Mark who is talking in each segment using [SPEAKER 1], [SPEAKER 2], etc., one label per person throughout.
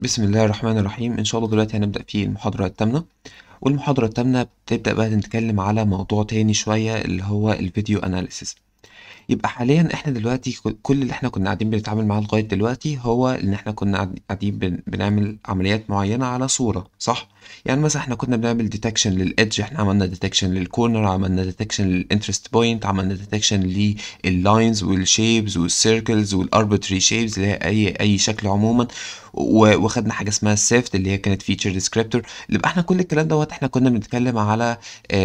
[SPEAKER 1] بسم الله الرحمن الرحيم. إن شاء الله دلوقتي هنبدأ في المحاضرة الثامنة، والمحاضرة الثامنة بتبدأ بقى نتكلم على موضوع تاني شوية اللي هو الفيديو أناليسيس. يبقى حاليا احنا دلوقتي كل اللي احنا كنا قاعدين بنتعامل معاه لغاية دلوقتي هو ان احنا كنا قاعدين بنعمل عمليات معينة على صورة، صح؟ يعني مثلا احنا كنا بنعمل ديتكشن للإدج، احنا عملنا ديتكشن للكورنر، عملنا ديتكشن للانترست بوينت، عملنا ديتكشن لللاينز والشيبز والسيركلز والاربيتري شيبز اللي هي اي شكل عموما، وخدنا حاجة اسمها السيفت اللي هي كانت فيتشر ديسكريبتور. اللي يبقى احنا كل الكلام دوت احنا كنا بنتكلم على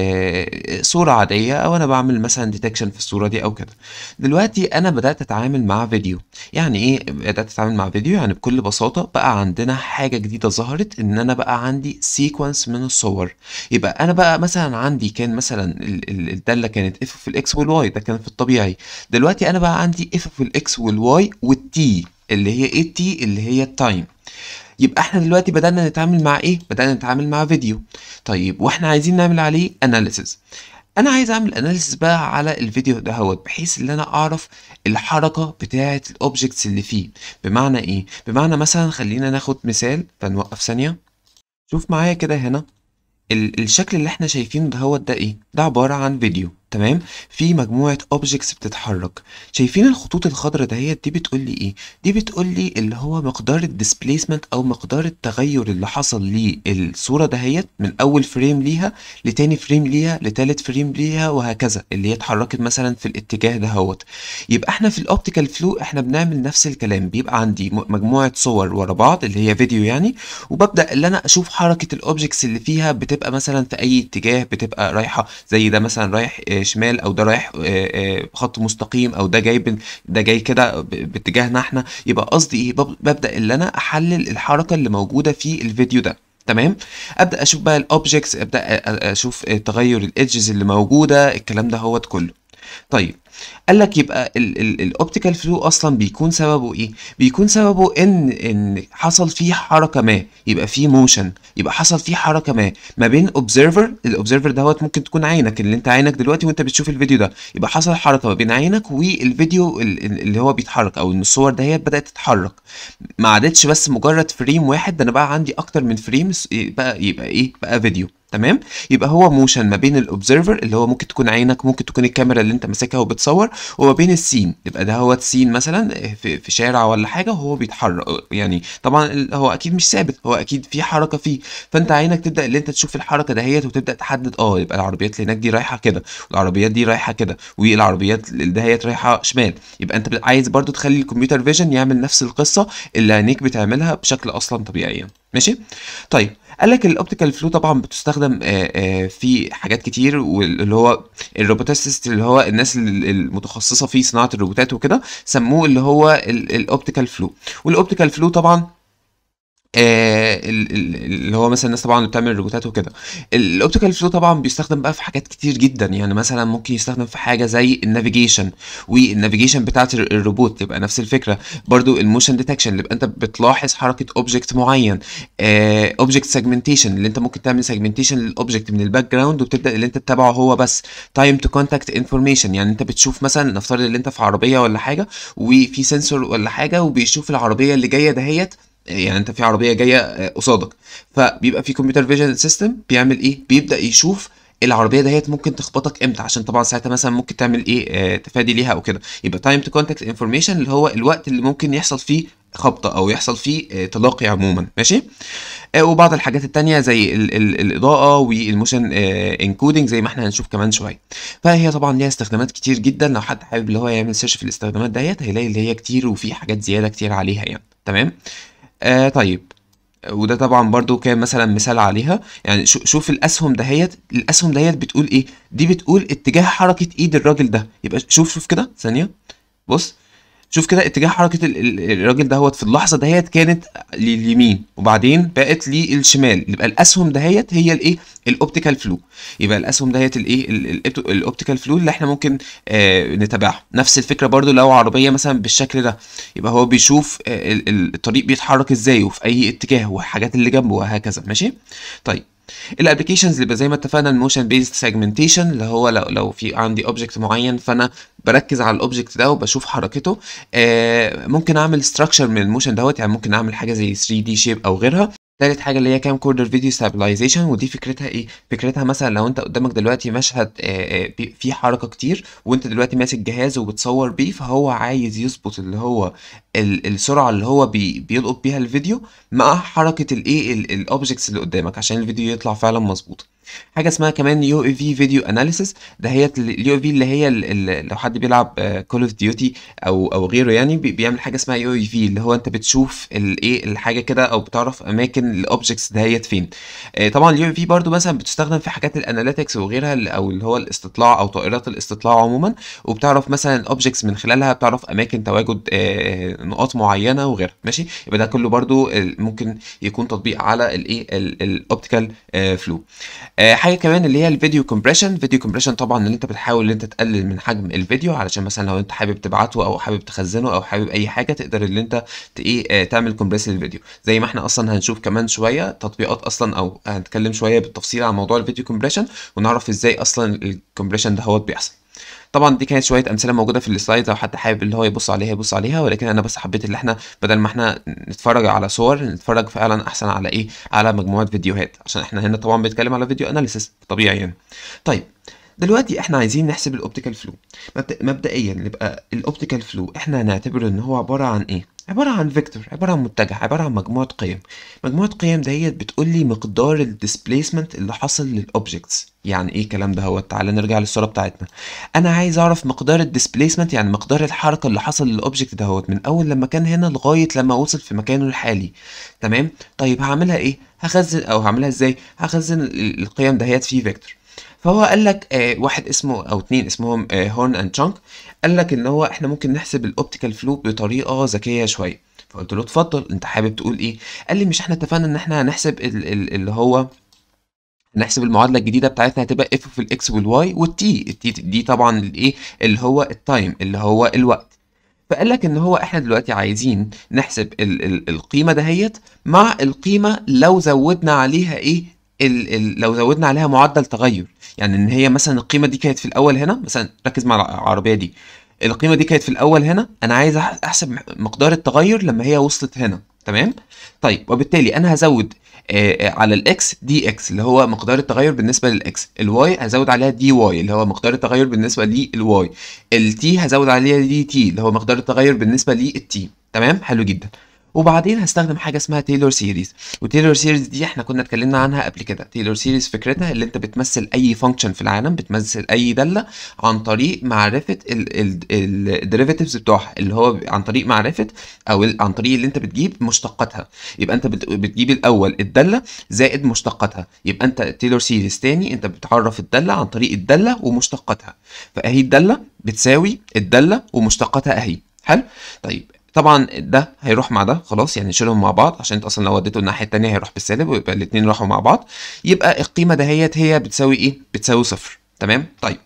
[SPEAKER 1] صورة عادية، او انا بعمل مثلا ديتكشن في الصورة دي او كده. دلوقتي انا بدات اتعامل مع فيديو. يعني ايه بدات اتعامل مع فيديو؟ يعني بكل بساطه بقى عندنا حاجه جديده ظهرت، ان انا بقى عندي سيكونس من الصور. يبقى انا بقى مثلا عندي كان مثلا الداله كانت اف في الاكس والواي، ده كان في الطبيعي. دلوقتي انا بقى عندي اف في الاكس والواي والتي، اللي هي ايه التي؟ اللي هي التايم. يبقى احنا دلوقتي بدأنا نتعامل مع ايه؟ بدأنا نتعامل مع فيديو. طيب واحنا عايزين نعمل عليه اناليسز. انا عايز اعمل اناليسيس بقى على الفيديو دهوت، بحيث ان انا اعرف الحركه بتاعه الاوبجكتس اللي فيه. بمعنى ايه؟ بمعنى مثلا خلينا ناخد مثال، فنوقف ثانيه. شوف معايا كده هنا، الشكل اللي احنا شايفينه دهوت ده ايه؟ ده عبارة عن فيديو، تمام؟ في مجموعة اوبجكتس بتتحرك. شايفين الخطوط الخضراء دهيت؟ دي بتقول لي ايه؟ دي بتقول لي اللي هو مقدار الديسبيسمنت او مقدار التغير اللي حصل للصورة دهيت من اول فريم ليها لتاني فريم ليها لتالت فريم ليها وهكذا، اللي هي اتحركت مثلا في الاتجاه دهوت. يبقى احنا في الاوبتيكال فلو احنا بنعمل نفس الكلام، بيبقى عندي مجموعة صور ورا بعض اللي هي فيديو يعني، وببدأ اللي انا اشوف حركة الاوبجكتس اللي فيها بتبقى مثلا في اي اتجاه، بتبقى رايحة زي ده مثلا رايح شمال، او ده رايح خط مستقيم، او ده جاي ده جاي كده باتجاهنا احنا. يبقى قصدي ايه؟ ببدأ اللي انا احلل الحركة اللي موجودة في الفيديو ده، تمام؟ ابدا اشوف بقى الاوبجكتس، ابدا اشوف تغير الايدجز اللي موجوده، الكلام ده هو كله. طيب، قال لك يبقى الاوبتيكال فلو اصلا بيكون سببه ايه؟ بيكون سببه ان حصل فيه حركه ما، يبقى فيه موشن، يبقى حصل فيه حركه ما بين اوبزرفر. الاوبزرفر دوت ممكن تكون عينك، اللي انت عينك دلوقتي وانت بتشوف الفيديو ده، يبقى حصل حركه ما بين عينك والفيديو اللي هو بيتحرك، او ان الصور دهيت بدات تتحرك. ما عادتش بس مجرد فريم واحد، ده انا بقى عندي اكتر من فريمز، يبقى ايه بقى؟ فيديو، تمام؟ يبقى هو موشن ما بين الاوبزرفر اللي هو ممكن تكون عينك، ممكن تكون الكاميرا اللي انت ماسكها وبتصور، وما بين السين. يبقى ده هو السين مثلا في شارع ولا حاجه وهو بيتحرك، يعني طبعا هو اكيد مش ثابت، هو اكيد في حركه فيه. فانت عينك تبدا اللي انت تشوف الحركه دهيت، وتبدا تحدد يبقى العربيات اللي هناك دي رايحه كده، والعربيات دي رايحه كده، والعربيات اللي دهيت رايحه شمال. يبقى انت عايز برضو تخلي الكمبيوتر فيجن يعمل نفس القصه اللي عينيك بتعملها بشكل اصلا طبيعي يعني. ماشي؟ طيب، قال لك الاوبتيكال فلو طبعا بتستخدم في حاجات كتير، واللي هو الروبوتست اللي هو الناس المتخصصه في صناعه الروبوتات وكده، سموه اللي هو الاوبتيكال فلو. والاوبتيكال فلو طبعا اللي هو مثلا الناس طبعا اللي بتعمل روبوتات وكده، الاوبتيكال فلو طبعا بيستخدم بقى في حاجات كتير جدا. يعني مثلا ممكن يستخدم في حاجه زي النافيجيشن، والنافيجيشن بتاعت الروبوت تبقى نفس الفكره. برضو الموشن ديتكشن اللي يبقى انت بتلاحظ حركه اوبجكت معين. اوبجكت سيجمنتيشن اللي انت ممكن تعمل سيجمنتيشن للاوبجكت من الباك جراوند، وبتبدا اللي انت تتابعه هو بس. تايم تو كونتاكت انفورميشن، يعني انت بتشوف مثلا، نفترض ان انت في عربيه ولا حاجه، وفي سنسور ولا حاجه وبيشوف العربيه اللي جايه دهيت. يعني انت في عربيه جايه قصادك، فبيبقى في كمبيوتر فيجن سيستم بيعمل ايه؟ بيبدا يشوف العربيه دهيت ممكن تخبطك امتى، عشان طبعا ساعتها مثلا ممكن تعمل ايه؟ تفادي ليها او كده. يبقى تايم تو كونتاكت انفورميشن اللي هو الوقت اللي ممكن يحصل فيه خبطه، او يحصل فيه تلاقي عموما. ماشي؟ وبعض الحاجات التانية زي ال الإضاءة والموشن انكودنج، زي ما احنا هنشوف كمان شوية. فهي طبعا ليها استخدامات كتير جدا، لو حد حابب اللي هو يعمل سيرش في الاستخدامات ديت هيلاقي اللي هي كتير، وفي حاجات زيادة كتير عليها يعني، تمام؟ طيب، وده طبعا برضو كان مثلا مثال عليها. يعني شوف الاسهم دهيت، الاسهم دهيت بتقول ايه؟ دي بتقول اتجاه حركة ايد الراجل ده. يبقى شوف كده ثانية، بص، شوف كده اتجاه حركة الراجل دهوت في اللحظة دهيت كانت لليمين، وبعدين بقت للشمال. يبقى الأسهم دهيت هي الايه؟ الأوبتيكال فلو. يبقى الأسهم دهيت الايه؟ الأوبتيكال فلو اللي احنا ممكن نتابعها. نفس الفكرة برضو لو عربية مثلا بالشكل ده، يبقى هو بيشوف الطريق بيتحرك ازاي وفي أي اتجاه، والحاجات اللي جنبه وهكذا. ماشي؟ طيب، الابلكيشنز اللي زي ما اتفقنا الموشن بيزد سيجمنتيشن، اللي هو لو في عندي اوبجكت معين فانا بركز على الاوبجكت ده وبشوف حركته. ممكن اعمل ستراكشر من الموشن دوت، يعني ممكن اعمل حاجه زي 3 دي شيب او غيرها. تالت حاجه اللي هي كام كوردر فيديو ستابلايزيشن، ودي فكرتها ايه؟ فكرتها مثلا لو انت قدامك دلوقتي مشهد فيه حركه كتير، وانت دلوقتي ماسك جهاز وبتصور بيه، فهو عايز يظبط اللي هو السرعه اللي هو بيلقط بيها الفيديو مع حركه الايه الاوبجكتس اللي قدامك عشان الفيديو يطلع فعلا مظبوط. حاجه اسمها كمان يو اي في فيديو اناليسيس، ده هي اليو اي في اللي هي لو حد بيلعب كول اوف ديوتي او غيره، يعني بيعمل حاجه اسمها يو اي في، اللي هو انت بتشوف الايه الحاجه كده او بتعرف اماكن الاوبجكتس دهيت فين. طبعا اليو اي في برضو مثلا بتستخدم في حاجات الاناليتكس وغيرها، او اللي هو الاستطلاع او طائرات الاستطلاع عموما، وبتعرف مثلا الاوبجكتس من خلالها بتعرف اماكن تواجد نقاط معينه وغيرها. ماشي، يبقى ده كله برضو ممكن يكون تطبيق على الايه الاوبتيكال فلو. حاجه كمان اللي هي الفيديو كومبريشن. فيديو كومبريشن طبعا ان انت بتحاول ان انت تقلل من حجم الفيديو، علشان مثلا لو انت حابب تبعته او حابب تخزنه او حابب اي حاجه تقدر ان انت ايه تعمل كومبريس للفيديو، زي ما احنا اصلا هنشوف كمان شويه تطبيقات اصلا، او هنتكلم شويه بالتفصيل عن موضوع الفيديو كومبريشن ونعرف ازاي اصلا الكومبريشن ده هو بيحصل. طبعا دي كانت شويه امثله موجوده في السلايد، لو حد حابب اللي هو يبص عليها يبص عليها، ولكن انا بس حبيت اللي احنا بدل ما احنا نتفرج على صور نتفرج فعلا احسن على ايه، على مجموعه فيديوهات، عشان احنا هنا طبعا بنتكلم على فيديو اناليسيس طبيعي يعني. طيب دلوقتي احنا عايزين نحسب الاوبتيكال فلو. مبدئيا يبقى الاوبتيكال فلو احنا هنعتبر ان هو عباره عن ايه؟ عباره عن فيكتور، عباره عن متجه، عباره عن مجموعه قيم. مجموعه قيم دهيت بتقول لي مقدار الديسبيسمنت اللي حصل للاوبجكتس. يعني ايه الكلام ده؟ هو تعالى نرجع للصوره بتاعتنا. انا عايز اعرف مقدار الديسبيسمنت، يعني مقدار الحركه اللي حصل للاوبجكت دهوت من اول لما كان هنا لغايه لما وصل في مكانه الحالي. تمام. طيب هعملها ايه؟ هخزن، او هعملها ازاي؟ هخزن القيم دهيت في فيكتور. فهو قال لك واحد اسمه او اتنين اسمهم هورن اند تشانك، قال لك ان هو احنا ممكن نحسب الاوبتيكال فلو بطريقه ذكيه شويه. فقلت له اتفضل، انت حابب تقول ايه؟ قال لي مش احنا اتفقنا ان احنا هنحسب اللي هو نحسب المعادله الجديده بتاعتنا هتبقى اف في الاكس والواي والتي. التي دي طبعا الايه اللي هو التايم، اللي هو الوقت. فقال لك ان هو احنا دلوقتي عايزين نحسب ال القيمه دهيت مع القيمه لو زودنا عليها ايه، لو زودنا عليها معدل تغير. يعني ان هي مثلا القيمه دي كانت في الاول هنا، مثلا ركز مع العربيه دي، القيمه دي كانت في الاول هنا، انا عايز احسب مقدار التغير لما هي وصلت هنا. تمام. طيب وبالتالي انا هزود على الاكس دي اكس اللي هو مقدار التغير بالنسبه للاكس، الواي هزود عليها دي واي اللي هو مقدار التغير بالنسبه للواي، التي هزود عليها دي تي اللي هو مقدار التغير بالنسبه للتي. تمام، حلو جدا. وبعدين هستخدم حاجه اسمها تايلور سيريز. وتايلور سيريز دي احنا كنا اتكلمنا عنها قبل كده. تايلور سيريز فكرتها اللي انت بتمثل اي فانكشن في العالم، بتمثل اي داله عن طريق معرفه الديريفيتيفز بتوعها، اللي هو عن طريق معرفه او عن طريق اللي انت بتجيب مشتقاتها. يبقى انت بتجيب الاول الداله زائد مشتقاتها، يبقى انت تايلور سيريز تاني انت بتعرف الداله عن طريق الداله ومشتقاتها. فاهي الداله بتساوي الداله ومشتقاتها اهي. حلو. طيب طبعا ده هيروح مع ده خلاص، يعني نشيلهم مع بعض، عشان انت اصلا لو وديته الناحيه التانيه هيروح بالسالب، ويبقى الاثنين راحوا مع بعض. يبقى القيمه دهيت هي بتساوي ايه؟ بتساوي صفر. تمام. طيب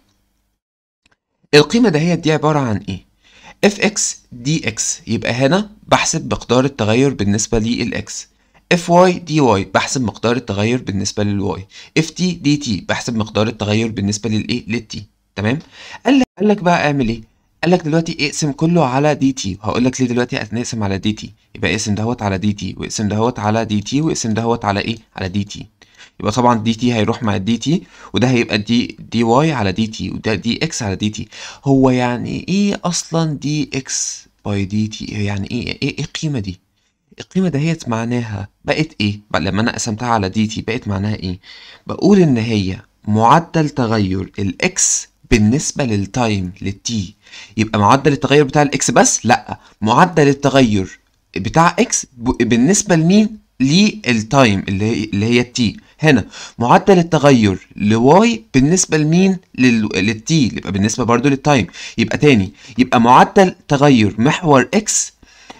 [SPEAKER 1] القيمه دهيت دي عباره عن ايه؟ اف اكس دي اكس، يبقى هنا بحسب مقدار التغير بالنسبه للاكس. اف واي دي واي بحسب مقدار التغير بالنسبه للواي. اف تي دي تي بحسب مقدار التغير بالنسبه للايه، للتي. تمام. قال لك بقى اعمل ايه؟ قال لك دلوقتي اقسم كله على دي تي، وهقول لك ليه دلوقتي هنقسم على دي تي. يبقى اقسم دهوت على دي تي، واقسم دهوت على دي تي، واقسم دهوت على ايه، على دي تي. يبقى طبعا دي تي هيروح مع الدي تي، وده هيبقى دي واي على دي تي، وده دي اكس على دي تي. هو يعني ايه اصلا دي اكس باي دي تي؟ يعني ايه القيمه دي؟ القيمه دهيت معناها بقت ايه بقى لما انا قسمتها على دي تي؟ بقت معناها ايه؟ بقول ان هي معدل تغير الاكس بالنسبه للتايم للتي. يبقى معدل التغير بتاع الاكس بس؟ لا، معدل التغير بتاع اكس بالنسبه لمين؟ للتايم اللي هي التي. هنا معدل التغير لواي بالنسبه لمين؟ للتي، يبقى بالنسبه برضو للتايم. يبقى تاني، يبقى معدل تغير محور اكس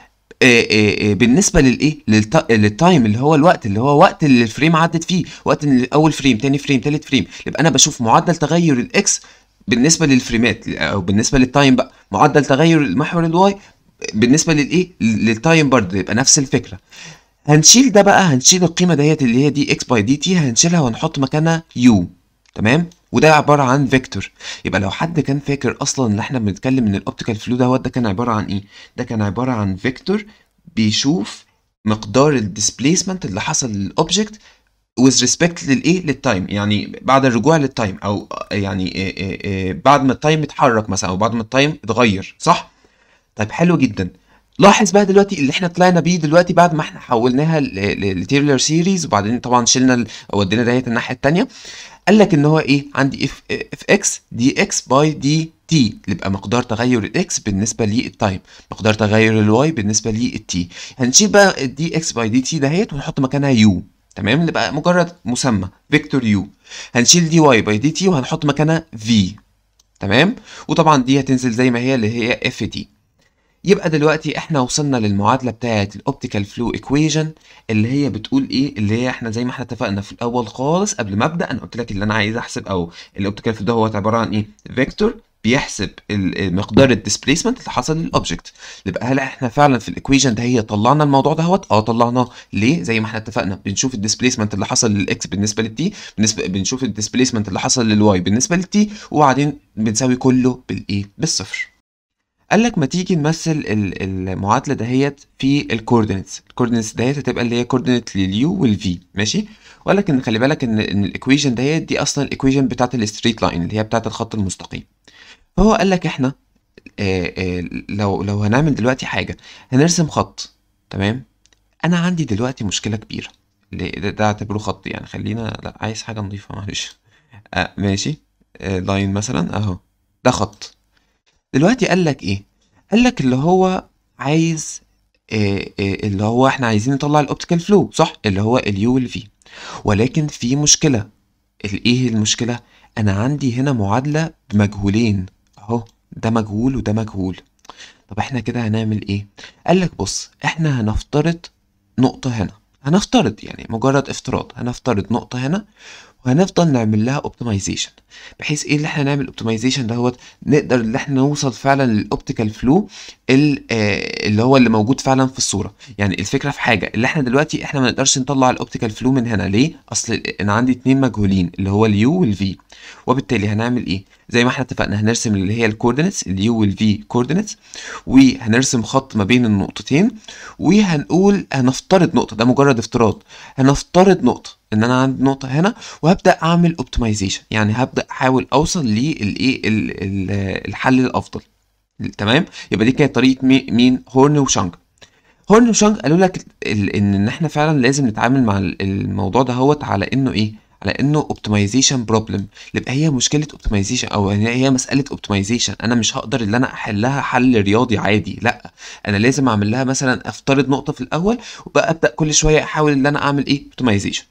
[SPEAKER 1] بالنسبه للايه، للتايم اللي هو الوقت، اللي هو وقت اللي الفريم عدت فيه، وقت اول فريم، تاني فريم، تالت فريم. يبقى انا بشوف معدل تغير الاكس بالنسبه للفريمات، او بالنسبه للتايم بقى معدل تغير محور الواي بالنسبه للايه، للتايم برضه، يبقى نفس الفكره. هنشيل ده بقى، هنشيل القيمه ديت اللي هي دي اكس باي دي تي، هنشيلها وهنحط مكانها يو. تمام. وده عباره عن فيكتور. يبقى لو حد كان فاكر اصلا ان احنا بنتكلم ان الاوبتيكال فلو ده كان عباره عن ايه، ده كان عباره عن فيكتور بيشوف مقدار الديسبيسمنت اللي حصل للاوبجكت with respect للايه، للتايم، يعني بعد الرجوع للتايم، او يعني بعد ما التايم اتحرك مثلا، او بعد ما التايم اتغير، صح؟ طيب حلو جدا. لاحظ بقى دلوقتي اللي احنا طلعنا بيه دلوقتي بعد ما احنا حولناها لتيرلر سيريز، وبعدين طبعا شلنا ودينا ديت الناحيه الثانيه. قال لك ان هو ايه، عندي اف اكس دي اكس باي دي تي، اللي يبقى مقدار تغير الاكس بالنسبه للتايم، مقدار تغير الواي بالنسبه للتي. هنشيل بقى الدي اكس باي دي تي دهيت ونحط مكانها يو. تمام. اللي بقى مجرد مسمى فيكتور يو. هنشيل دي واي باي دي تي وهنحط مكانها في. تمام. وطبعا دي هتنزل زي ما هي اللي هي اف تي. يبقى دلوقتي احنا وصلنا للمعادلة بتاعة الاوبتيكال فلو ايكويشن، اللي هي بتقول ايه، اللي هي احنا زي ما احنا اتفقنا في الاول خالص قبل ما ابدا، انا قلت لك اللي انا عايز احسب، او الاوبتيكال فلو ده هو عبارة عن ايه، فيكتور بيحسب مقدار الديسبيسمنت اللي حصل للاوبجكت. يبقى هل احنا فعلا في الايكويشن ده هي طلعنا الموضوع دهوت؟ طلعناه. ليه؟ زي ما احنا اتفقنا بنشوف الديسبيسمنت اللي حصل للاكس بالنسبه للتي، بنشوف الديسبيسمنت اللي حصل للواي بالنسبه للتي، وبعدين بنساوي كله بالايه، بالصفر. قال لك ما تيجي نمثل المعادله دهيت في الكوردينتس دهيت هتبقى اللي هي كوردينت لليو والفي، ماشي. وقال لك ان خلي بالك ان الايكويشن دهيت دي اصلا الايكويشن بتاعت الستريت لاين اللي هي بتاعت الخط المستقيم. فهو قال لك احنا لو هنعمل دلوقتي حاجه، هنرسم خط. تمام. انا عندي دلوقتي مشكله كبيره. ده اعتبره خط يعني، خلينا، لا عايز حاجه نظيفه معلش. ماشي. لاين مثلا اهو، ده خط. دلوقتي قال لك ايه، قال لك اللي هو عايز اللي هو احنا عايزين نطلع الاوبتيكال فلو، صح، اللي هو اليو والفي. ولكن في مشكله. ايه المشكله؟ انا عندي هنا معادله بمجهولين اهو، ده مجهول وده مجهول. طب احنا كده هنعمل ايه؟ قال لك بص، احنا هنفترض نقطه هنا، هنفترض يعني مجرد افتراض، هنفترض نقطه هنا، وهنفضل نعمل لها اوبتمايزيشن، بحيث ايه اللي احنا نعمل اوبتمايزيشن دهوت، نقدر ان احنا نوصل فعلا للاوبتيكال فلو اللي هو اللي موجود فعلا في الصوره. يعني الفكره في حاجه، اللي احنا دلوقتي احنا ما نقدرش نطلع الاوبتيكال فلو من هنا. ليه؟ اصل انا عندي اتنين مجهولين اللي هو اليو والفي. وبالتالي هنعمل ايه، زي ما احنا اتفقنا هنرسم اللي هي الكوردينتس، اليو والفي كوردينتس، وهنرسم خط ما بين النقطتين، وهنقول هنفترض نقطه، ده مجرد افتراض، هنفترض نقطه ان انا عندي نقطه هنا، وهبدا اعمل اوبتمايزيشن، يعني هبدا احاول اوصل للايه الحل الافضل. تمام. يبقى دي كانت طريقه مين، هورن وشانج. هورن وشانج قالوا لك ان احنا فعلا لازم نتعامل مع الموضوع ده هوت على انه ايه، على انه اوبتمايزيشن بروبلم. يبقى هي مشكله اوبتمايزيشن، او هي مساله اوبتمايزيشن، انا مش هقدر ان انا احلها حل رياضي عادي، لا، انا لازم اعمل لها مثلا افترض نقطه في الاول، وبقى ابدا كل شويه احاول ان انا اعمل ايه، اوبتمايزيشن.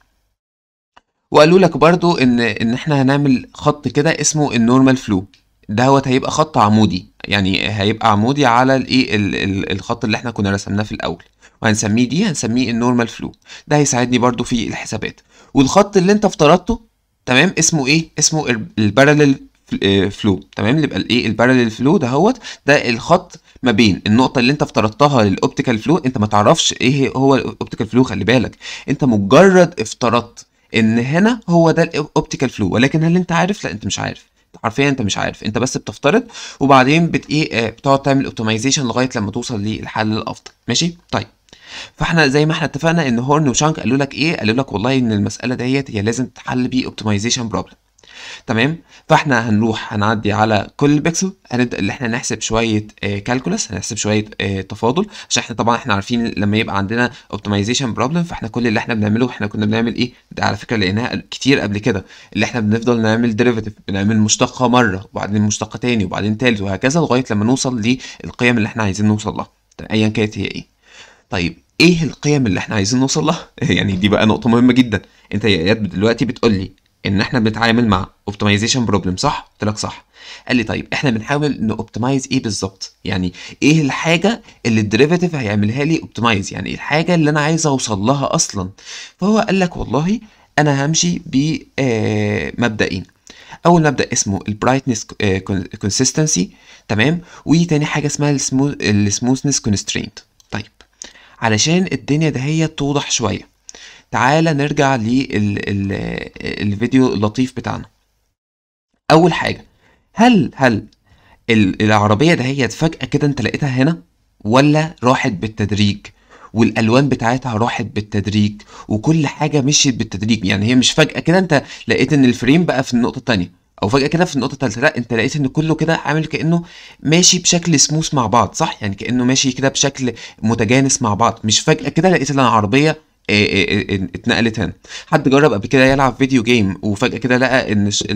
[SPEAKER 1] وقالوا لك برضو ان احنا هنعمل خط كده اسمه النورمال فلو، دهوت هيبقى خط عمودي، يعني هيبقى عمودي على الايه الخط اللي احنا كنا رسمناه في الاول، وهنسميه دي، هنسميه النورمال فلو. ده هيساعدني برضو في الحسابات. والخط اللي انت افترضته، تمام، اسمه ايه، اسمه الباراليل فلو. تمام. يبقى الايه، الباراليل فلو دهوت، ده الخط ما بين النقطة اللي انت افترضتها للاوبتيكال فلو. انت ما تعرفش ايه هو الاوبتيكال فلو، خلي بالك، انت مجرد افترضت ان هنا هو ده الاوبتيكال فلو، ولكن هل انت عارف؟ لا، انت مش عارف، حرفيا انت مش عارف، انت بس بتفترض، وبعدين بتقعد تعمل اوبتمايزيشن لغايه لما توصل للحل الافضل. ماشي. طيب. فاحنا زي ما احنا اتفقنا ان هورن وشانك قالوا لك ايه، قالوا لك والله ان المساله ديت هي لازم تتحل بيه اوبتمايزيشن بروبلم. تمام. فاحنا هنروح هنعدي على كل بيكسل، هنبدا اللي احنا نحسب شويه كالكولس، هنحسب شويه تفاضل، عشان احنا طبعا احنا عارفين لما يبقى عندنا اوبتمايزيشن بروبلم، فاحنا كل اللي احنا بنعمله، احنا كنا بنعمل ايه، ده على فكره لقيناها كتير قبل كده، اللي احنا بنفضل نعمل ديريفيتيف، بنعمل مشتقه مره، وبعدين مشتقه تاني، وبعدين تالت، وهكذا لغايه لما نوصل للقيم اللي احنا عايزين نوصل لها، ايا كانت هي ايه. طيب ايه القيم اللي احنا عايزين نوصل لها؟ يعني دي بقى نقطة مهمة جدا. انت يا اياد دلوقتي بتقول لي ان احنا بنتعامل مع اوبتمايزيشن بروبلم، صح؟ قلت لك صح. قال لي طيب احنا بنحاول نوبتمايز ايه بالظبط؟ يعني ايه الحاجة اللي الديريفاتيف هيعملها لي اوبتمايز، يعني الحاجة اللي انا عايز اوصل لها اصلا. فهو قال لك والله انا همشي بمبدئين. اول مبدأ اسمه البرايتنس كونسيستنسي، تمام، وتاني حاجة اسمها السموثنس كونسترينت. طيب، علشان الدنيا دهيت توضح شويه. تعالى نرجع للفيديو اللطيف بتاعنا. اول حاجه، هل العربيه دهيت فجاه كده انت لقيتها هنا، ولا راحت بالتدريج؟ والالوان بتاعتها راحت بالتدريج، وكل حاجه مشيت بالتدريج. يعني هي مش فجاه كده انت لقيت ان الفريم بقى في النقطه التانية، او فجاه كده في النقطه التالتة. لا، انت لقيت ان كله كده عامل كانه ماشي بشكل سموث مع بعض، صح؟ يعني كانه ماشي كده بشكل متجانس مع بعض. مش فجاه كده لقيت ان العربيه اتنقلت هنا. حد جرب قبل كده يلعب فيديو جيم وفجاه كده لقى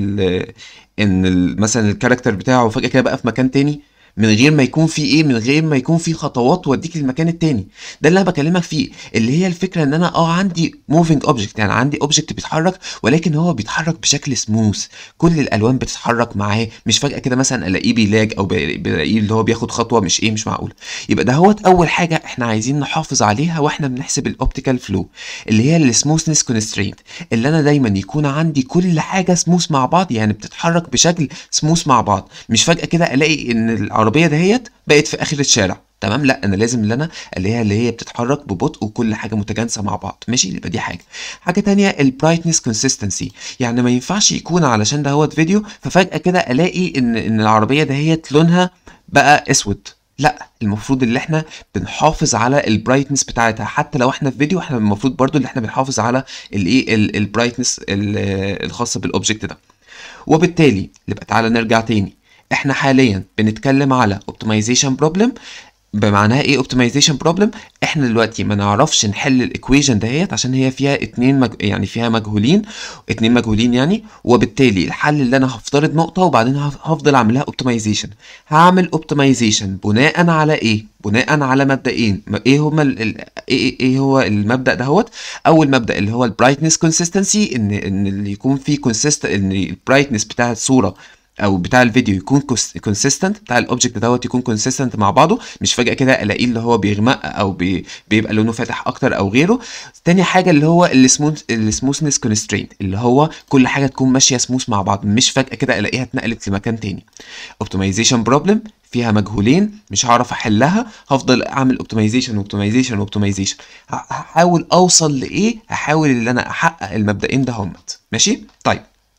[SPEAKER 1] مثلا الكاركتر بتاعه فجاه كده بقى في مكان تاني، من غير ما يكون في من غير ما يكون في خطوات توديك للمكان التاني؟ ده اللي انا بكلمك فيه، اللي هي الفكره ان انا عندي موفينج اوبجكت، يعني عندي اوبجكت بيتحرك، ولكن هو بيتحرك بشكل سموث. كل الالوان بتتحرك معاه، مش فجاه كده مثلا الاقيه بيلاج، او بلاقيه اللي هو بياخد خطوه مش معقول. يبقى ده اول حاجه احنا عايزين نحافظ عليها واحنا بنحسب الاوبتيكال فلو، اللي هي السموثنس كونسترينت. اللي انا دايما يكون عندي كل حاجه سموث مع بعض، يعني بتتحرك بشكل سموث مع بعض. مش فجاه كده الاقي ان العربيه دهيت بقت في اخر الشارع. تمام، لا، انا لازم اللي هي بتتحرك ببطء وكل حاجه متجانسه مع بعض. ماشي، يبقى دي حاجه تانية، البرايتنس كونسيستنسي. يعني ما ينفعش يكون علشان دهوت فيديو ففجاه كده الاقي ان العربيه دهيت لونها بقى اسود. لا، المفروض اللي احنا بنحافظ على البرايتنس بتاعتها. حتى لو احنا في فيديو، احنا المفروض برضو اللي احنا بنحافظ على البرايتنس الخاصه بالاوبجكت ده. وبالتالي يبقى تعالى نرجع تاني، احنا حاليا بنتكلم على اوبتمايزيشن بروبلم. بمعناها ايه اوبتمايزيشن بروبلم؟ احنا دلوقتي ما نعرفش نحل الايكويشن دهيت عشان هي فيها يعني فيها اتنين مجهولين يعني. وبالتالي الحل اللي انا هفترض نقطه وبعدين هفضل اعملها اوبتمايزيشن. هعمل اوبتمايزيشن بناء على ايه؟ بناء على مبدئين. ايه هما ايه هو المبدا دهوت؟ اول مبدا اللي هو البرايتنس كونسيستنسي، ان اللي يكون فيه كونسيست، ان البرايتنس بتاع الصوره او بتاع الفيديو يكون كونسيستنت، بتاع الاوبجكت دوت يكون كونسيستنت مع بعضه، مش فجاه كده الاقيه اللي هو بيغمق او بيبقى لونه فاتح اكتر او غيره. تاني حاجه اللي هو السموثنس كونسترينت، اللي هو كل حاجه تكون ماشيه سموث مع بعض، مش فجاه كده الاقيها اتنقلت لمكان تاني. اوبتمايزيشن بروبلم فيها مجهولين مش هعرف احلها، هفضل اعمل اوبتمايزيشن. هحاول اوصل لايه؟ هحاول ان انا احقق المبدئين ده همت. ماشي، طيب.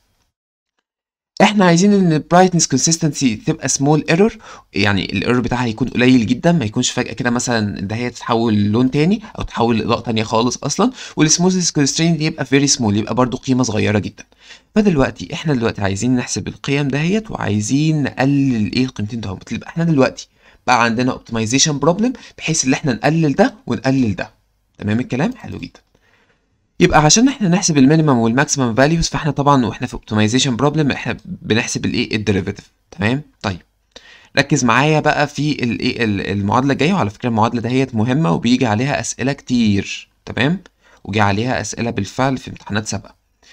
[SPEAKER 1] احنا عايزين ان البرايتنس كونسيستنسي تبقى سمول ايرور، يعني الايرور بتاعها يكون قليل جدا، ما يكونش فجاه كده مثلا ده هي تتحول للون تاني او تتحول لاضاءه تانيه خالص اصلا. والسموثنس كونسترين يبقى فيري سمول، يبقى برضو قيمه صغيره جدا. فدلوقتي احنا عايزين نحسب القيم دهيت، وعايزين نقلل القيمتين دهم. يبقى احنا دلوقتي بقى عندنا اوبتمايزيشن بروبلم بحيث ان احنا نقلل ده ونقلل ده. تمام الكلام، حلو جدا. يبقى عشان احنا نحسب المينيمم والماكسيمم فاليوز، فاحنا طبعا واحنا في اوبتمايزيشن بروبلم احنا بنحسب الديريفيتيف. تمام، طيب. ركز معايا بقى في المعادله الجايه. وعلى فكره المعادله دهيت مهمه وبيجي عليها اسئله كتير. تمام، وجي عليها اسئله بالفعل في امتحانات سابقه.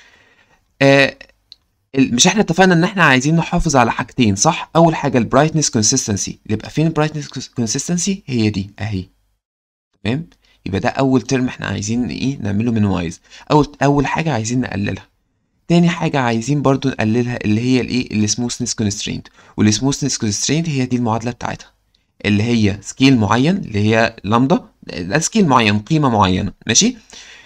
[SPEAKER 1] آه مش احنا اتفقنا ان احنا عايزين نحافظ على حاجتين، صح؟ اول حاجه البرايتنس كونسيستنسي. يبقى فين البرايتنس كونسيستنسي؟ هي دي اهي. تمام، يبقى ده اول ترم احنا عايزين نعمله مينيمايز. اول حاجه عايزين نقللها. تاني حاجه عايزين برضو نقللها اللي هي السموثنس كونسترينت. والسموثنس كونسترينت هي دي المعادله بتاعتها، اللي هي سكيل معين، اللي هي لامدا. ده سكيل معين، قيمه معينه. ماشي،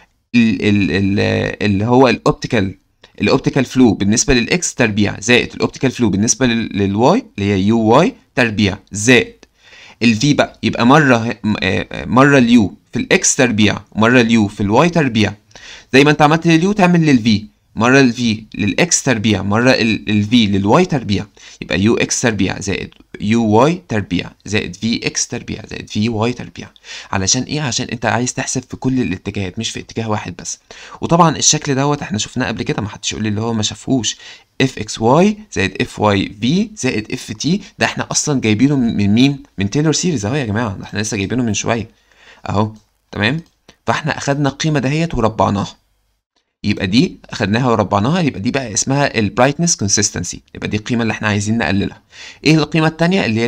[SPEAKER 1] اللي هو الاوبتيكال فلو بالنسبه للاكس تربيع، زائد الاوبتيكال فلو بالنسبه للواي اللي هي يو واي تربيع، زائد الفي بقى يبقى مره اليو في الاكس تربيع ومره اليو في الواي تربيع. زي ما انت عملت لليو تعمل للفي، مره الفي للاكس تربيع مره الفي للواي تربيع. يبقى يو اكس تربيع زائد يو واي تربيع زائد في اكس تربيع زائد في واي تربيع. علشان ايه؟ عشان انت عايز تحسب في كل الاتجاهات مش في اتجاه واحد بس. وطبعا الشكل دوت احنا شفناه قبل كده، ما حدش يقول لي اللي هو ما شافهوش. اف اكس واي زائد اف واي في زائد اف تي، ده احنا اصلا جايبينه من مين؟ من تايلور سيريز اهو يا جماعه، ده احنا لسه جايبينه من شويه اهو. تمام، فاحنا اخدنا القيمه دهيت وربعناها، يبقى دي اخدناها وربعناها، يبقى دي بقى اسمها البرايتنس كونسيستنسي. يبقى دي القيمه اللي احنا عايزين نقللها. ايه القيمه الثانيه؟ اللي هي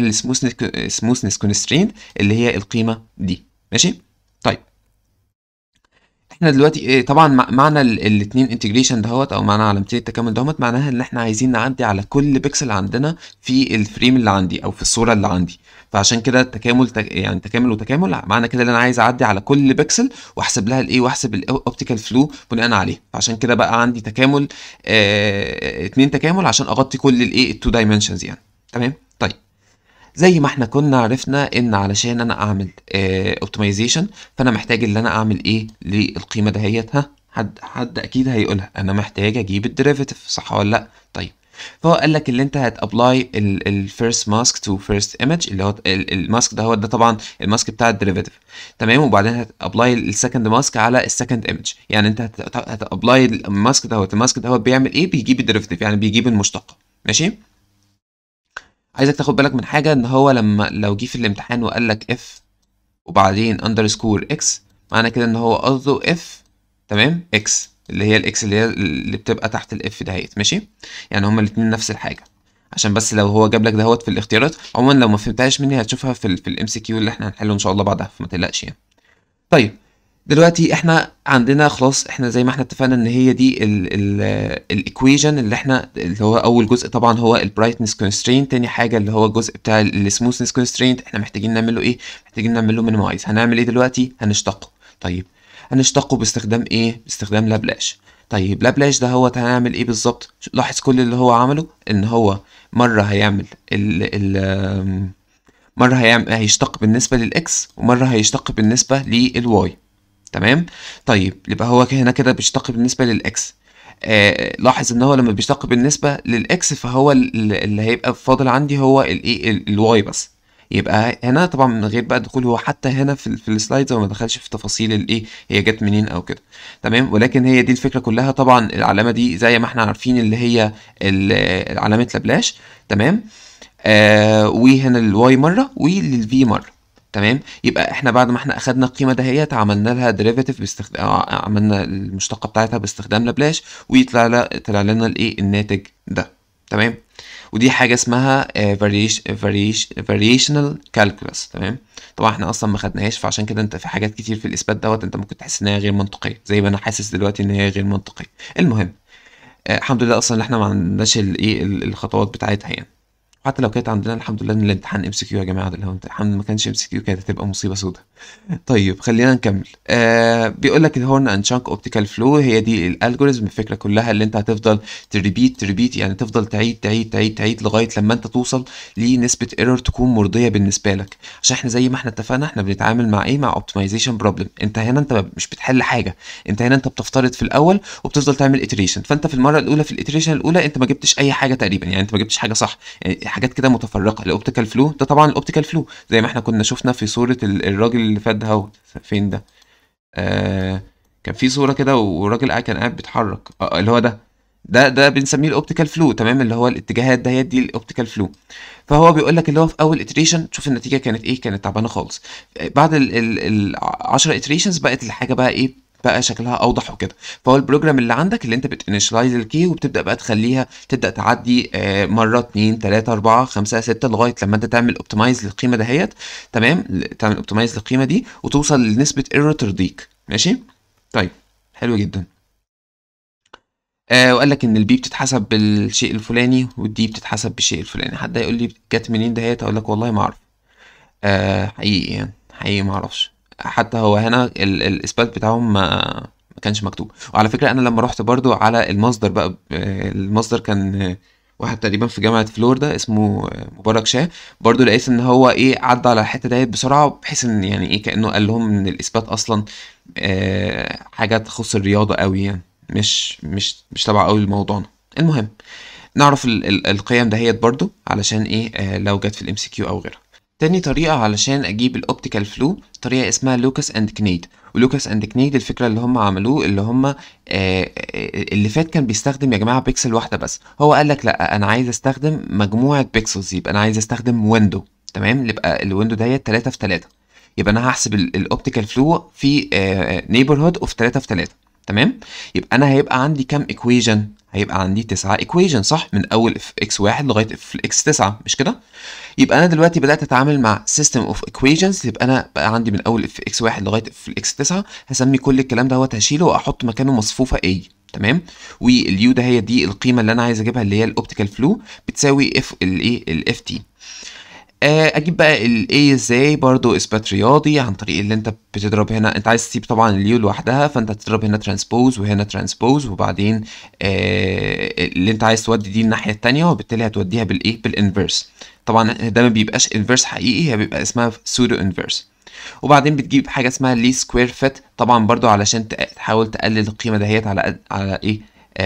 [SPEAKER 1] السموثنس كونسترين، اللي هي القيمه دي. ماشي، طيب. احنا دلوقتي ايه طبعا معنى الاتنين انتجريشن دهوت او معنى علامتين التكامل دهوت معناها ان احنا عايزين نعدي على كل بيكسل عندنا في الفريم اللي عندي او في الصوره اللي عندي. فعشان كده التكامل يعني تكامل وتكامل معنى كده ان انا عايز اعدي على كل بيكسل واحسب لها الايه واحسب الاوبتيكال فلو بناء عليه. فعشان كده بقى عندي تكامل اتنين تكامل عشان اغطي كل الايه التو دايمنشنز يعني. تمام. طيب زي ما احنا كنا عرفنا ان علشان انا اعمل اوبتمايزيشن فانا محتاج ان انا اعمل ايه للقيمه دهيت. ها حد اكيد هيقولها انا محتاج اجيب الديريفيتيف، صح ولا لا؟ طيب فهو قال لك اللي انت هتابلاي الفيرست ماسك تو فيرست ايمج اللي هو الماسك ده، هو ده طبعا الماسك بتاع الديريفيتيف. تمام. وبعدين هتابلاي السكند ماسك على السكند ايمج، يعني انت هتابلاي الماسك ده، الماسك ده هو بيعمل ايه؟ بيجيب الديريفيتيف، يعني بيجيب المشتقه. ماشي. عايزك تاخد بالك من حاجة، ان هو لو جه في الامتحان وقال لك اف وبعدين اندرسكور اكس، معنى كده ان هو قصده اف تمام اكس، اللي هي الاكس اللي بتبقى تحت الاف دهيت. ماشي. يعني هما الاتنين نفس الحاجة، عشان بس لو هو جاب لك دهوت في الاختيارات. عموما لو ما فهمتهاش مني هتشوفها في الام سي كيو اللي احنا هنحله ان شاء الله بعدها، فما تقلقش يعني. طيب دلوقتي احنا عندنا خلاص، احنا زي ما احنا اتفقنا ان هي دي الايكويجن اللي احنا، اللي هو اول جزء طبعا هو البرايتنس كونسترينت، تاني حاجه اللي هو الجزء بتاع السموثنس كونسترينت. احنا محتاجين نعمله ايه؟ محتاجين نعمله مينيمايز. هنعمل ايه دلوقتي؟ هنشتقه. طيب هنشتقه باستخدام ايه؟ باستخدام لابلاش. طيب لابلاش ده هو هنعمل ايه بالظبط؟ لاحظ كل اللي هو عمله ان هو مره هيعمل مره هيشتق بالنسبه للاكس، ومره هيشتق بالنسبه للواي. تمام. طيب يبقى هو هنا كده بيشتق بالنسبه للاكس. لاحظ ان هو لما بيشتق بالنسبه للاكس فهو اللي هيبقى فاضل عندي هو الايه الواي بس. يبقى هنا طبعا من غير بقى دخول، هو حتى هنا في السلايدز هو ما دخلش في تفاصيل الايه هي جت منين او كده. تمام. ولكن هي دي الفكره كلها. طبعا العلامه دي زي ما احنا عارفين اللي هي علامه لابلاش. تمام. وهنا الواي مره وللفي مره. تمام. يبقى احنا بعد ما احنا اخدنا القيمه دهيت عملنا لها ديريفيتيف عملنا المشتقه بتاعتها باستخدام لابلاش، طلع لنا الايه الناتج ده. تمام. ودي حاجه اسمها variational calculus. تمام. طبعا احنا اصلا ما خدناهاش، فعشان كده انت في حاجات كتير في الاثبات دوت انت ممكن تحس ان هي غير منطقيه، زي ما انا حاسس دلوقتي ان هي غير منطقيه. المهم الحمد لله اصلا ان احنا ما عندناش الايه الخطوات بتاعتها يعني. حتى لو كانت عندنا الحمد لله ان الامتحان ام سي كيو يا جماعه، ده لو امتحان ما كانش ام سي كيو كانت هتبقى مصيبه سودة. طيب خلينا نكمل. بيقول لك الهورن اند شانك اوبتيكال فلو، هي دي الالجوريزم. الفكره كلها اللي انت هتفضل تريبيت يعني تفضل تعيد لغايه لما انت توصل لنسبه ايرور تكون مرضيه بالنسبه لك. عشان احنا زي ما احنا اتفقنا احنا بنتعامل مع ايه؟ مع اوبتمايزيشن بروبلم. انت هنا انت مش بتحل حاجه، انت هنا انت بتفترض في الاول وبتفضل تعمل iteration. فانت في المره الاولى في الiteration الاولى انت ما جبتش اي حاجه تقريبا، يعني انت ما جبتش حاجه صح، يعني حاجات كده متفرقه. الاوبتيكال فلو ده طبعا الاوبتيكال فلو زي ما احنا كنا شفنا في صوره الراجل اللي فات ده. فين ده؟ كان في صوره كده والراجل كان قاعد بيتحرك، اللي هو ده بنسميه الاوبتيكال فلو. تمام. اللي هو الاتجاهات دهيت دي الاوبتيكال فلو. فهو بيقول لك اللي هو في اول iteration شوف النتيجه كانت ايه؟ كانت تعبانه خالص. بعد ال 10 iterations بقت الحاجه بقى ايه؟ بقى شكلها اوضح وكده. فهو البروجرام اللي عندك اللي انت بتinitialize الكي وبتبدا بقى تخليها تبدا تعدي مره 2 3 4 5 6 لغايه لما انت تعمل اوبتمايز للقيمه دهيت. تمام. تعمل اوبتمايز للقيمه دي وتوصل لنسبه ايرور ترضيك. ماشي. طيب حلو جدا. وقال لك ان البي بتتحسب بالشيء الفلاني والدي بتتحسب بالشيء الفلاني. حد هيقول لي جت منين دهيت؟ اقول لك والله ما اعرف. حقيقي يعني حقيقي ما اعرفش. حتى هو هنا الاثبات بتاعهم ما كانش مكتوب. وعلى فكره انا لما رحت برضو على المصدر بقى، المصدر كان واحد تقريبا في جامعه فلوريدا اسمه مبارك شاه. برضو لقيت ان هو ايه عدى على الحته ديت بسرعه، بحيث ان يعني ايه كانه قال لهم ان الاثبات اصلا حاجه تخص الرياضه قوي يعني، مش تبع قوي لموضوعنا. المهم نعرف القيم دهيت برضو علشان ايه لو جت في الام سي كيو او غيرها. تاني طريقة علشان أجيب الأوبتيكال فلو طريقة اسمها لوكاس أند كنيد. ولوكاس أند كنيد الفكرة اللي هم عملوه اللي هم اللي فات كان بيستخدم يا جماعة بيكسل واحدة بس. هو قال لك لأ أنا عايز أستخدم مجموعة بيكسلز، يبقى أنا عايز أستخدم ويندو. تمام. يبقى الويندو ديت 3 في 3. يبقى أنا هحسب الأوبتيكال فلو في نيبرهود أوف 3 في 3. تمام. يبقى أنا هيبقى عندي كام إيكويجن؟ هيبقى عندي 9 equation صح، من اول اف اكس 1 لغايه اف اكس 9 مش كده؟ يبقى انا دلوقتي بدات اتعامل مع system of equations، يبقى انا بقى عندي من اول اف اكس 1 لغايه اف اكس 9 هسمي كل الكلام دوت، هشيله واحط مكانه مصفوفه A. تمام. واليو ده هي دي القيمه اللي انا عايز اجيبها اللي هي الاوبتيكال فلو بتساوي اف الايه الاف تي. اجيب بقى الاي ازاي؟ برضو اثبات رياضي عن طريق اللي انت بتضرب هنا، انت عايز تسيب طبعا اليو لوحدها فانت هتضرب هنا ترانسبوز وهنا ترانسبوز، وبعدين اللي انت عايز تودي دي الناحيه التانيه، وبالتالي هتوديها بالايه بالانفيرس. طبعا ده ما بيبقاش انفيرس حقيقي، هي بيبقى اسمها سودو انفيرس. وبعدين بتجيب حاجه اسمها لي سكوير فيت، طبعا برضو علشان تحاول تقلل القيمه دهيت على ايه،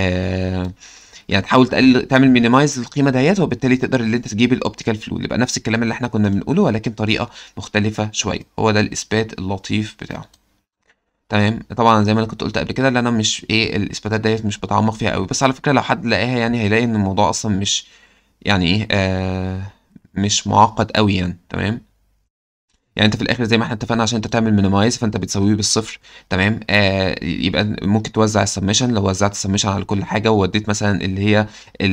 [SPEAKER 1] يعني تحاول تقلل تعمل مينيمايز للقيمه دهيت، وبالتالي تقدر اللي انت تجيب الاوبتيكال فلو. يبقى نفس الكلام اللي احنا كنا بنقوله ولكن طريقه مختلفه شويه، هو ده الاثبات اللطيف بتاعه. تمام. طبعا زي ما انا كنت قلت قبل كده اللي انا مش ايه الاثباتات ديت مش بتعمق فيها قوي، بس على فكره لو حد لقاها يعني هيلاقي ان الموضوع اصلا مش يعني ايه مش معقد قوي يعني. تمام. يعني انت في الاخر زي ما احنا اتفقنا عشان انت تعمل مينيمايز فانت بتسويه بالصفر. تمام. يبقى ممكن توزع السمشن، لو وزعت السمشن على كل حاجه ووديت مثلا اللي هي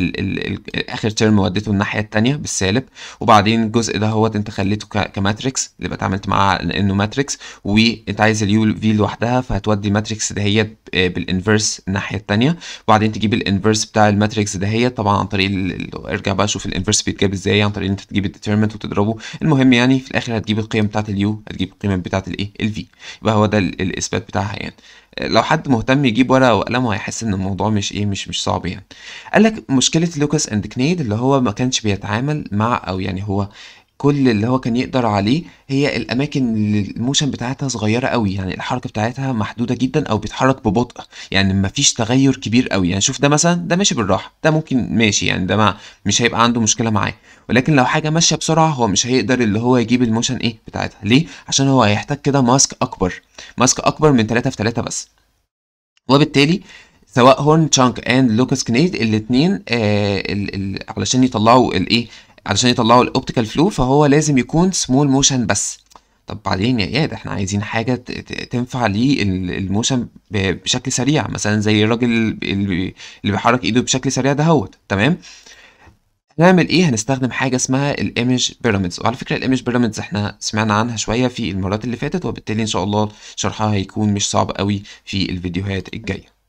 [SPEAKER 1] اخر ترم وديته الناحيه التانيه بالسالب، وبعدين الجزء ده هو انت خليته كماتريكس اللي يبقى اتعاملت معاه انه ماتريكس، وانت عايز اليو في لوحدها فهتودي الماتريكس دهيت بالانفرس الناحيه التانيه، وبعدين تجيب الانفرس بتاع الماتريكس دهيت طبعا عن طريق ارجع بقى شوف الانفرس بيتجاب ازاي، عن طريق ان انت تجيب الديترمنت وتضربه. المهم يعني في الاخر هتجيب القيم بتاعت اليو، هتجيب القيمه بتاعت الايه الفي. يبقى هو ده الاثبات بتاعها يعني. لو حد مهتم يجيب ورقه وقلم وهيحس ان الموضوع مش ايه مش صعب يعني. قال لك مشكله لوكاس اند كنيد اللي هو ما كانش بيتعامل مع، او يعني هو كل اللي هو كان يقدر عليه هي الاماكن اللي الموشن بتاعتها صغيره قوي، يعني الحركه بتاعتها محدوده جدا او بيتحرك ببطء، يعني ما فيش تغير كبير قوي. يعني شوف ده مثلا، ده ماشي بالراحه، ده ممكن ماشي يعني، ده مش هيبقى عنده مشكله معاه. ولكن لو حاجه ماشيه بسرعه هو مش هيقدر اللي هو يجيب الموشن ايه بتاعتها. ليه؟ عشان هو هيحتاج كده ماسك اكبر، ماسك اكبر من 3 في 3 بس. وبالتالي سواء هورن تشانك اند لوكاس كنيد الاثنين علشان يطلعوا الايه، علشان يطلعوا الاوبتيكال فلو فهو لازم يكون سمول موشن بس. طب بعدين يا اياد احنا عايزين حاجه تنفع للموشن بشكل سريع، مثلا زي الراجل اللي بيحرك ايده بشكل سريع دهوت. تمام. هنعمل ايه؟ هنستخدم حاجه اسمها الايمج بيراميدز، وعلى فكره الايمج بيراميدز احنا سمعنا عنها شويه في المرات اللي فاتت، وبالتالي ان شاء الله شرحها هيكون مش صعب قوي في الفيديوهات الجايه.